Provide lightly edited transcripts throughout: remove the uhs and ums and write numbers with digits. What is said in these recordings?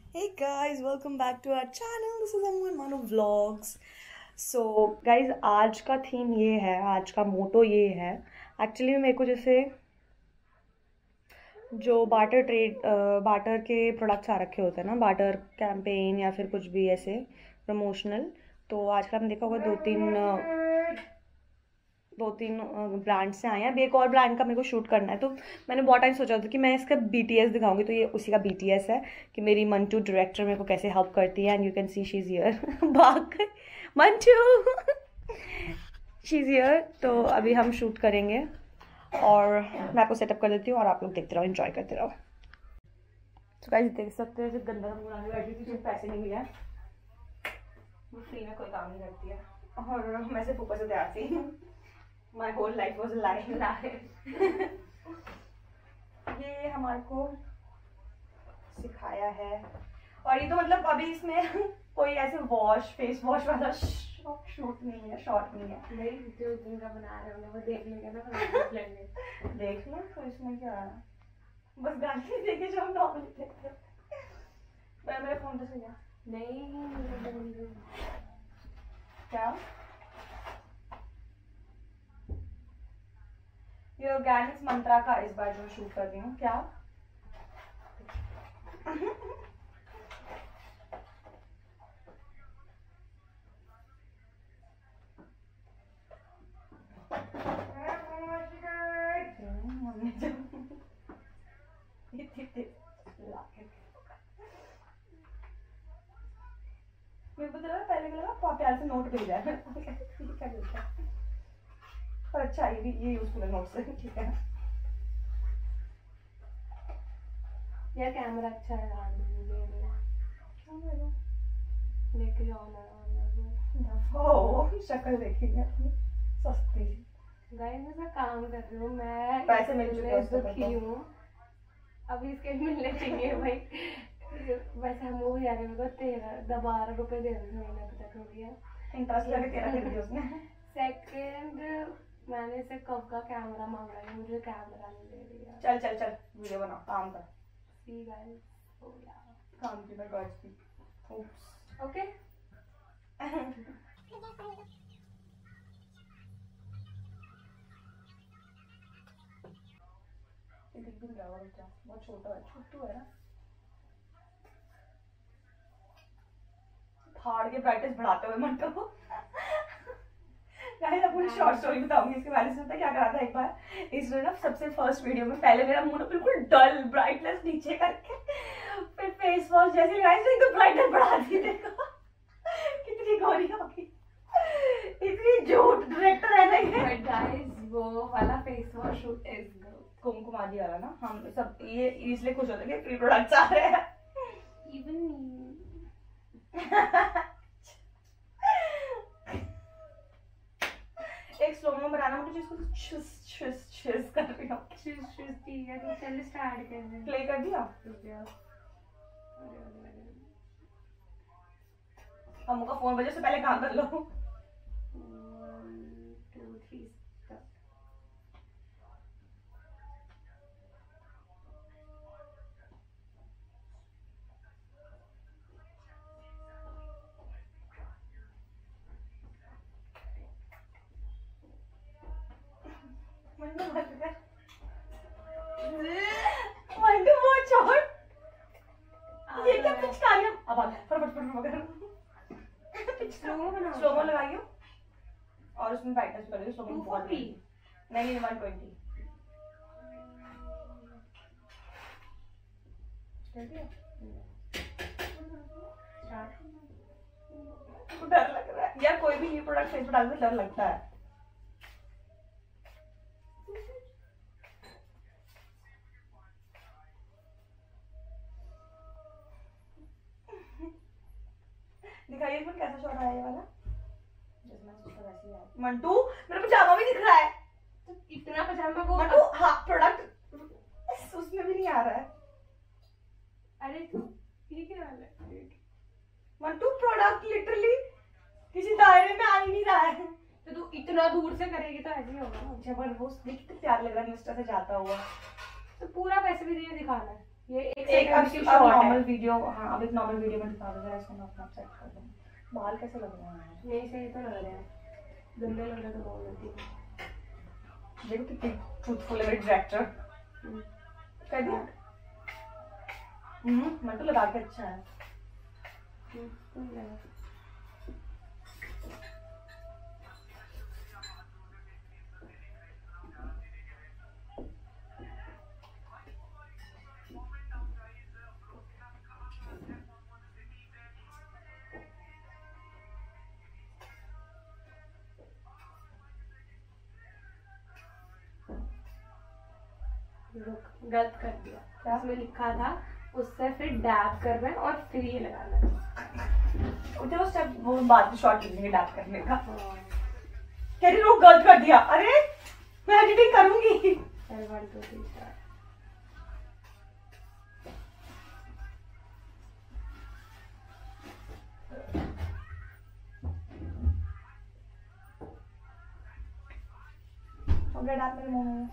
Hey guys, welcome back to our channel. This is Amu and Manu Vlogs. So guys, आज का theme ये है, आज का मोटो ये है. एक्चुअली मेरे को जैसे जो बाटर के प्रोडक्ट्स आ रखे होते हैं ना, बाटर कैंपेन या फिर कुछ भी ऐसे प्रमोशनल, तो आजकल हमने देखा होगा दो तीन ब्रांड से आए हैं. अभी एक और ब्रांड का मेरे को शूट करना है, तो मैंने बहुत टाइम सोचा था कि मैं इसका BTS दिखाऊंगी. तो ये उसी का BTS है कि मेरी मंटू डायरेक्टर मेरे को कैसे हेल्प करती है. And you can see she is here. भाग मंटू शी इज़ हियर. तो अभी हम शूट करेंगे और मैं आपको सेटअप कर देती हूँ और आप लोग देखते रहो, एंजॉय करते रहो. तो गाइस देख सकते हैं, गंदा बना के बैठी थी, जिसमें पैसे नहीं मिले, वो फ्री में कोई काम नहीं करती है और मैं सिर्फ ऊपर से तैयार थी. My whole life was a lie. ये हमारे को सिखाया है. और ये तो मतलब अभी इसमें कोई ऐसे फेस वॉश वाला शूट नहीं है, शॉट नहीं है. नहीं, जो दिन का बना रहे होंगे वो देख लेंगे ना, फिर लेंगे. देख लो तो इसमें क्या है, बस गाने देखे जो हम नॉर्मली देखते हैं. मेरे फोन पे से गया नहीं क्या. ये ऑर्गेनिक्स मंत्रा का इस बार जो शूट कर रही हूँ. क्या मेरे को तो लगा पहले लगा प्यार से नोट भेजा है. क्या बोलता है, पर अच्छा ये यूजफुल है नोट से. ठीक है यार, कैमरा अच्छा है. लेके जाओ ना. शक्ल देखिए अपनी सस्ती. गाइस मैं काम कर रही हूँ, मैं पैसे मिल चुके हैं, दुखी हूँ. अभी इसके मिलने चाहिए भाई. वैसे हम वो यार मेरे को 12 दे रहे थे महीने तक हो गया. इंटरेस्ट लगे 13 कर दिया उसने. सेकंड मैंने से कब का कैमरा मांगा है, मुझे कैमरा नहीं दे रही है. चल चल चल वीडियो बना, काम कर. सी गाइस, हो गया काम की मैं गॉड की. Oops okay. ये दिख भी नहीं रहा बच्चा, बहुत छोटा है, छोटू है ना. फाड़ के ब्राइटनेस बढ़ाते हुए मन को. गाइस आपको शॉर्ट स्टोरी बताऊंगी इसके बारे में. क्या करा था एक बार इसने ना, सबसे फर्स्ट वीडियो में पहले मेरा मुंह ना बिल्कुल डल, ब्राइटनेस नीचे करके, फिर फेस वॉश जैसे गाइस एकदम ब्राइटनेस बढ़ा दी. देखो कितनी गोरी हो गई, इतनी झूठ डायरेक्टर है ना ये. बट गाइस वो वाला फेस वॉश इज कुमकुम आदि वाला ना, हम सब ये इसलिए खुश होते हैं कि फ्री प्रोडक्ट्स आ रहे हैं. इवन एक स्लो mo बनाना मुझे, जिसको छुस छुस छुस कर रही हूँ. ठीक है, तो चल स्टार्ट कर दे. प्ले कर दिया. अम्मू का फोन बजे से पहले काम कर लो. 1 2 3 मंडू वो छोड़. ये क्या पिचकारियां. अब फटाफट स्लो mo लगाइयो और उसमें ब्राइटनेस कर दो. स्लो mo बहुत नहीं 120 डर लग रहा है यार. कोई भी न्यू प्रोडक्ट फेस पर डालने में डर लगता है. दिखाइए एक बार कैसा शॉट आया ये वाला. मंटू मेरा पजामा भी दिख रहा है. तो इतना पजामा को मंटू हाँ प्रोडक्ट उसमें भी नहीं आ रहा है. अरे तू ये क्या वाला है. मंटू प्रोडक्ट लिटरली किसी दायरे में आ ही नहीं रहा है. तो तू इतना दूर से करेगी तो ऐसे ही होगा ना. जबरदस्त. देख कितना प्यार लग रहा है मिस्टर से जाता हुआ. तो पूरा वैसे भी नहीं दिखाना है. ये एक अब नॉर्मल वीडियो, हाँ अब एक नॉर्मल वीडियो में दिखा दो जरा इसको, मैं अपना सेट कर दूँ। बाल कैसे लग रहे हैं? नहीं सही तो लग रहे हैं, गंदे लग रहे तो बोल देती हूँ। देखो कितनी ट्रूथफुल है मेरी डायरेक्टर। कर दिया? मैं तो लगा के अच्छा है। गलत कर दिया, उसमें लिखा था उससे फिर डैब करना है और फिर ये लगाना है। वो स्टेप वो बाद में शॉर्ट लेंगे डैब करने का। कह रही लोग गलत कर दिया। अरे मैं एडिटिंग करूंगी। 1 2 3 4 डैब मेरे मुंह में।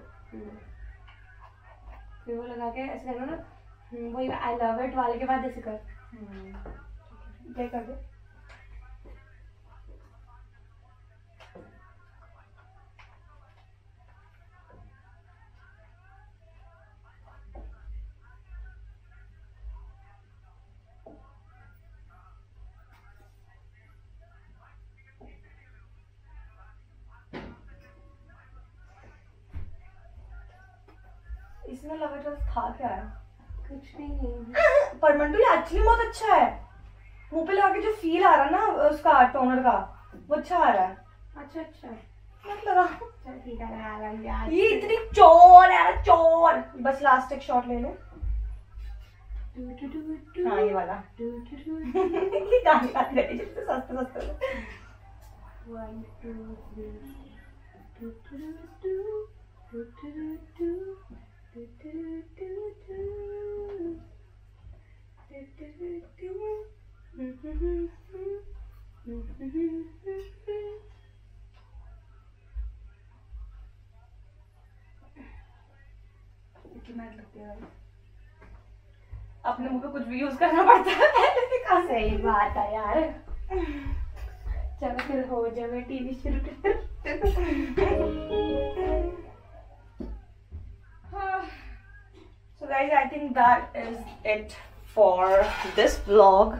फिर वो लगा के ऐसे करना ना, वही आई लव इट वाले के बाद ऐसे कर। क्या कर दे? इसमें लगा था क्या है? कुछ नहीं पर मंटू ये एक्चुअली बहुत अच्छा है। मुंह पे लगा के जो फील आ रहा है ना उसका टोनर का, वो अच्छा आ रहा है। अच्छा अच्छा मत लगा। चल ठीक है लगा लेंगे यार। ये इतनी चोर है यार, चोर। बस लास्ट एक शॉट ले लो। हाँ ये वाला। ये गाने गाती रहती है जिससे सस्ते सस्ते। 1 2 अपने मुंह पे कुछ भी यूज करना पड़ता है। सही बात है यार। चलो फिर हो जाए, मैं टीवी शुरू कर। So guys, I think that is it for this vlog.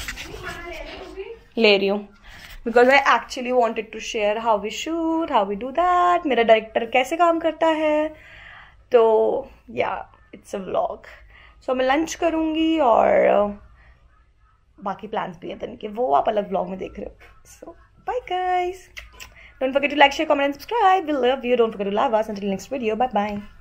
ले रही हूँ because I actually wanted to share how we shoot, how we do that, मेरा डायरेक्टर कैसे काम करता है। तो yeah, it's a vlog. So मैं लंच करूँगी और बाकी प्लान्स भी हैं दिन के, वो आप अलग vlog में देख रहे हो। So bye guys. Don't forget to like, share, comment and subscribe. We love you. Don't forget to love us. Until next video. Bye bye.